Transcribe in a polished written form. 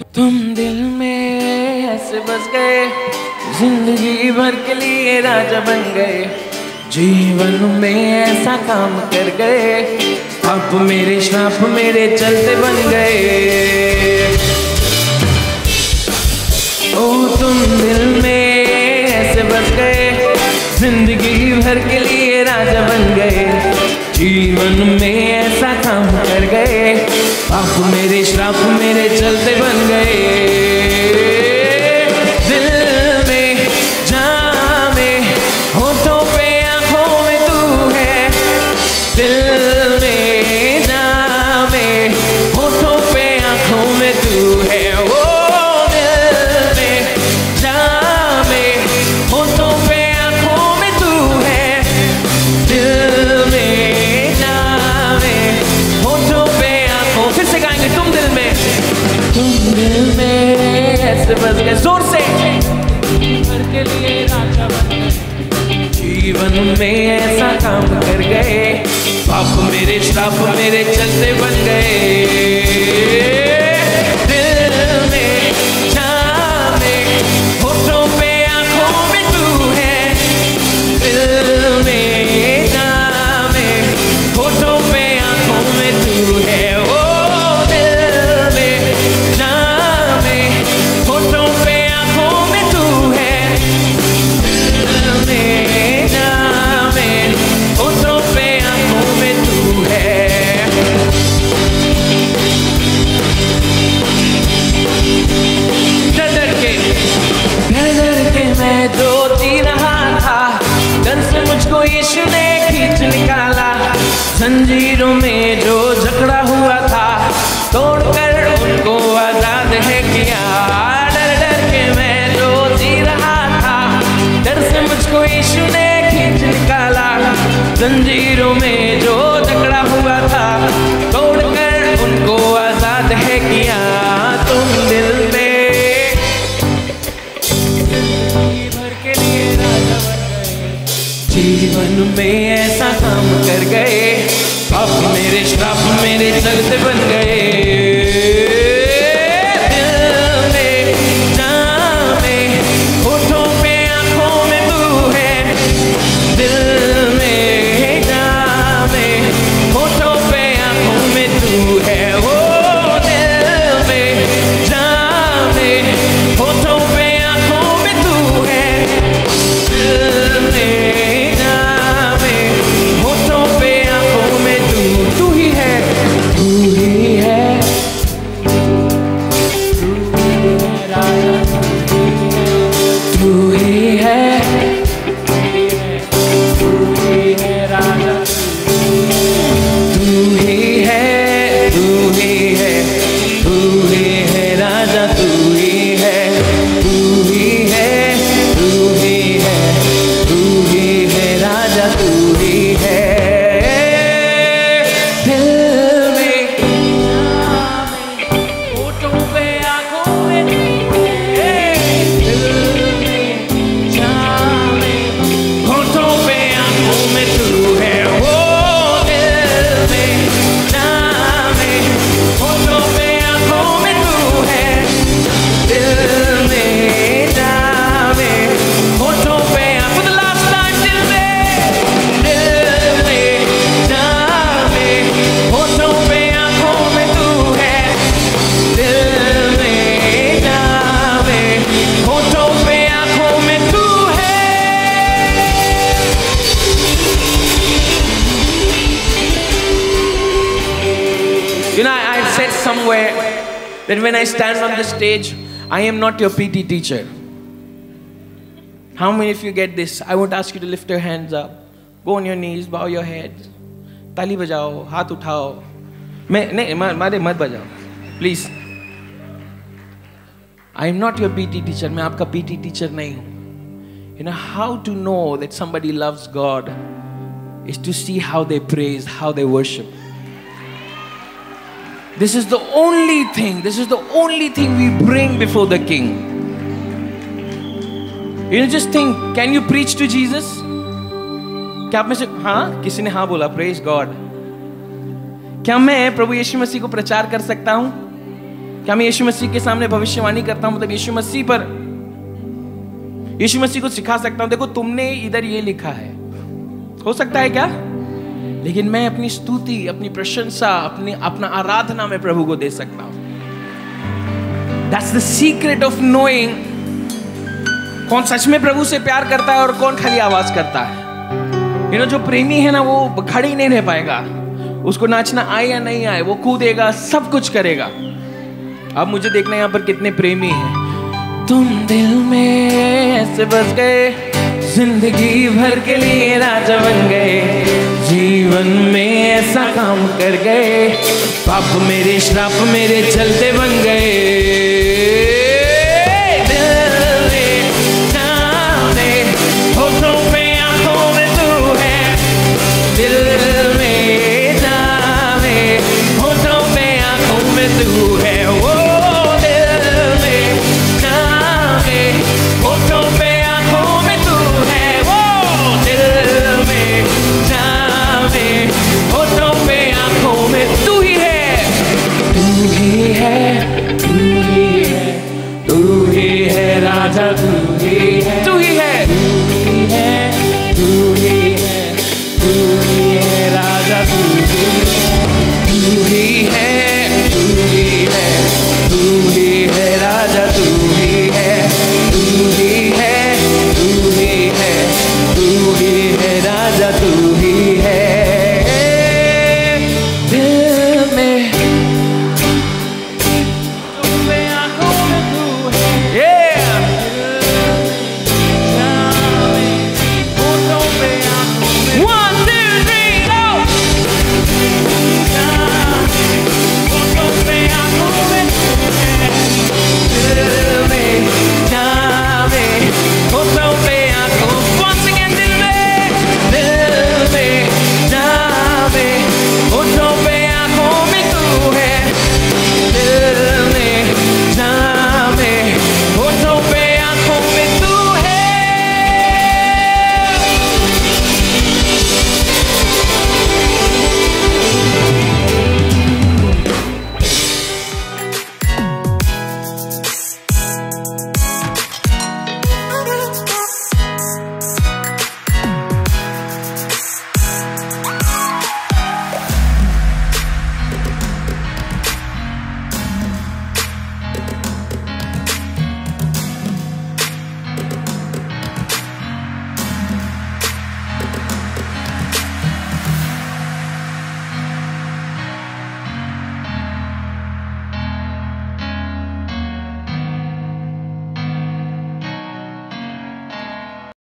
तुम दिल में ऐसे बस गए, जिंदगी भर के लिए राजा बन गए, जीवन में ऐसा काम कर गए, आप मेरे श्राप मेरे चलते बन गए। ओ तुम दिल में ऐसे बस गए, जिंदगी भर के लिए राजा बन गए, जीवन में ऐसा काम कर गए, आप मेरे श्राप मेरे चलते बन गए। दिल में जान में होठों पे आंखों में तू है, दिल में जान में होठों पे आंखों में तू है। ओ दिल में जान में होठों पे आंखों में तू है, दिल में जान में होठों पे आंखों। फिर से गाएंगे तुम दिल में ऐसे बस गए, जोर से भर के लिए राजा बन गए, जीवन में ऐसा काम कर गए, पाप मेरे श्राप मेरे चलते बन गए। दिल में जान में होठों पे आंखों में तू है, दिल में जान में होठों पे आंखों में तू है। ओ दिल में जान में होठों पे आंखों में तू है, दिल में जान में होठों पे आंखों में तू है। डर के मैं जो जी रहा था, डर से मुझको यीशु ने खींच निकाला, जंजीरों में जो जकड़ा हुआ था तोड़कर उनको आजाद है किया। डर के मैं जो जी रहा था, डर से मुझको यीशु ने खींच निकाला, जंजीरों में जो जकड़ा हुआ था तोड़कर उनको आजाद है किया। तुम दिल में भर के लिए राजा बन गए, जीवन में ऐसा काम कर गए, पाप मेरे श्राप मेरे चलते बन गए। दिल में जान में होठों पे आंखों में तू है, दिल में जान में होठों पे आंखों में तू है। ओ दिल में जान में होठों पे आंखों में तू है, दिल में जान में होठों पे आंखों में तू ही है, तू ही है, तू ही है, तू ही है राजा, तू ही है, तू ही है, तू ही है राजा, तू ही है, तू ही है, तू ही है, तू ही है राजा, तू ही है। दिल में जान में होठों पे आंखों में तू है, दिल में जान में होठों पे आंखों में तू है। ओ दिल में जान में होठों पे आंखों में तू है, दिल में जान में होठों पे for the last time, दिल में जान में होठों पे आंखों में तू है, दिल में जान में होठों पे आंखों में तू है। You know, I've said somewhere that when I stand on the stage, I am not your PT teacher. How many of you get this? I won't ask you to lift your hands up. Go on your knees, bow your head. ताली बजाओ, हाथ उठाओ. मैं नहीं मारे मत बजाओ, please. I am not your PT teacher. मैं आपका PT teacher नहीं हूँ. You know how to know that somebody loves God is to see how they praise, how they worship. This is the only thing. This is the only thing we bring before the King. You know, just think, can you preach to Jesus? क्या आप में से हाँ किसी ने हाँ बोला? Praise God. क्या मैं प्रभु यीशु मसीह को प्रचार कर सकता हूँ? क्या मैं यीशु मसीह के सामने भविष्यवाणी करता हूं, मतलब यीशु मसीह पर, यीशु मसीह को सिखा सकता हूं, देखो तुमने इधर ये लिखा है, हो सकता है क्या? लेकिन मैं अपनी स्तुति, अपनी प्रशंसा, अपना आराधना में प्रभु को दे सकता हूं। That's the secret of knowing कौन सच में प्रभु से प्यार करता है और कौन खाली आवाज करता है। जो प्रेमी है ना, वो खड़ी नहीं रह पाएगा, उसको नाचना आए या नहीं आए वो कूदेगा, सब कुछ करेगा। अब मुझे देखना यहाँ पर कितने प्रेमी हैं। तुम दिल में ऐसे बस गए, जिंदगी भर के लिए राजा बन गए, जीवन में ऐसा काम कर गए, पाप मेरे श्राप मेरे चलते बन गए।